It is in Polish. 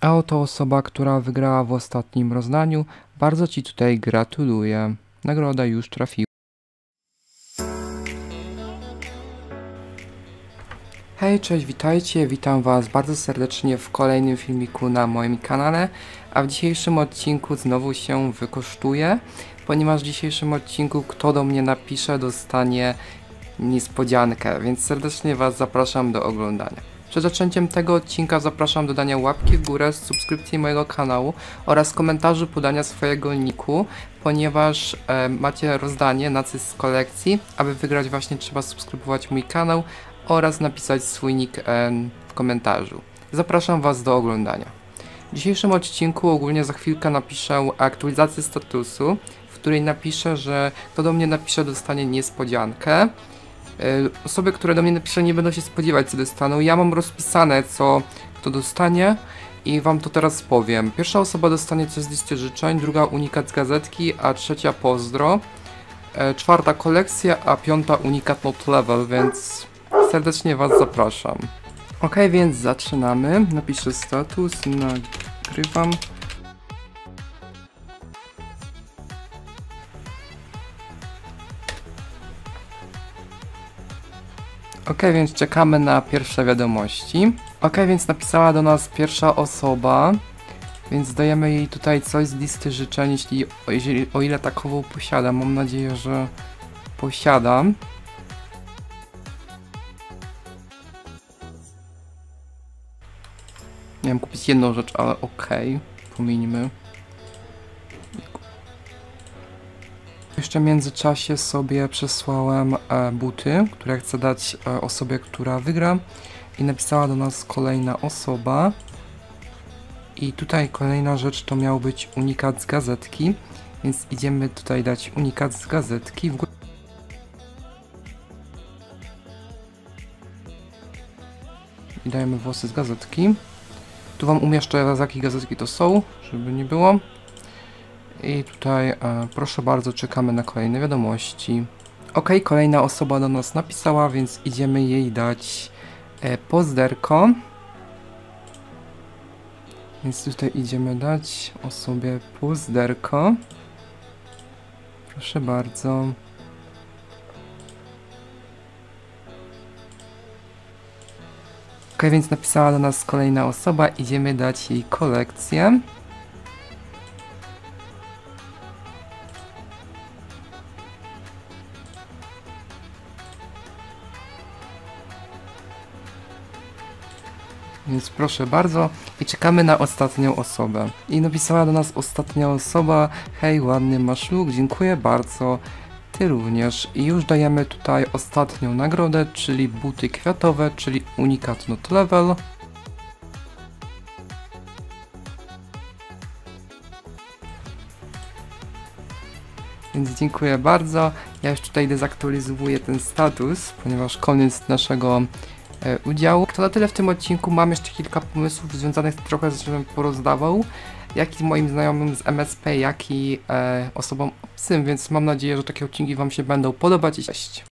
A oto osoba, która wygrała w ostatnim rozdaniu. Bardzo Ci tutaj gratuluję. Nagroda już trafiła. Hej, cześć, witajcie, witam Was bardzo serdecznie w kolejnym filmiku na moim kanale, a w dzisiejszym odcinku znowu się wykosztuję, ponieważ w dzisiejszym odcinku kto do mnie napisze, dostanie niespodziankę, więc serdecznie Was zapraszam do oglądania. Przed zaczęciem tego odcinka zapraszam do dania łapki w górę, subskrypcji mojego kanału oraz komentarzy podania swojego niku, ponieważ macie rozdanie na CIS z kolekcji. Aby wygrać właśnie trzeba subskrybować mój kanał oraz napisać swój nick w komentarzu. Zapraszam Was do oglądania. W dzisiejszym odcinku ogólnie za chwilkę napiszę aktualizację statusu, w której napiszę, że kto do mnie napisze, dostanie niespodziankę. Osoby, które do mnie napiszą, nie będą się spodziewać, co dostaną. Ja mam rozpisane, kto dostanie i Wam to teraz powiem. Pierwsza osoba dostanie coś z listy życzeń, druga unikat z gazetki, a trzecia pozdro. Czwarta kolekcja, a piąta unikat not level, więc serdecznie Was zapraszam. Ok, więc zaczynamy. Napiszę status, nagrywam. Ok, więc czekamy na pierwsze wiadomości. Ok, więc napisała do nas pierwsza osoba, więc dajemy jej tutaj coś z listy życzeń, o ile takową posiada. Mam nadzieję, że posiada. Miałem kupić jedną rzecz, ale okej, pomińmy. Jeszcze w międzyczasie sobie przesłałem buty, które chcę dać osobie, która wygra, i napisała do nas kolejna osoba. I tutaj kolejna rzecz to miał być unikat z gazetki, więc idziemy tutaj dać unikat z gazetki. I dajemy włosy z gazetki. Tu Wam umieszczę, z jakiej gazetki to są, żeby nie było. I tutaj proszę bardzo, czekamy na kolejne wiadomości. Ok, kolejna osoba do nas napisała, więc idziemy jej dać pozderko. Więc tutaj idziemy dać osobie pozderko. Proszę bardzo. Ok, więc napisała do nas kolejna osoba, idziemy dać jej kolekcję. Więc proszę bardzo i czekamy na ostatnią osobę. I napisała do nas ostatnia osoba: hej, ładny masz look, dziękuję bardzo, ty również. I już dajemy tutaj ostatnią nagrodę, czyli buty kwiatowe, czyli unikat not level. Więc dziękuję bardzo. Ja już tutaj dezaktualizowuję ten status, ponieważ koniec naszego udziału. To na tyle w tym odcinku. Mam jeszcze kilka pomysłów związanych trochę z czym porozdawał, jak i moim znajomym z MSP, jak i osobom obcym, więc mam nadzieję, że takie odcinki Wam się będą podobać. Cześć!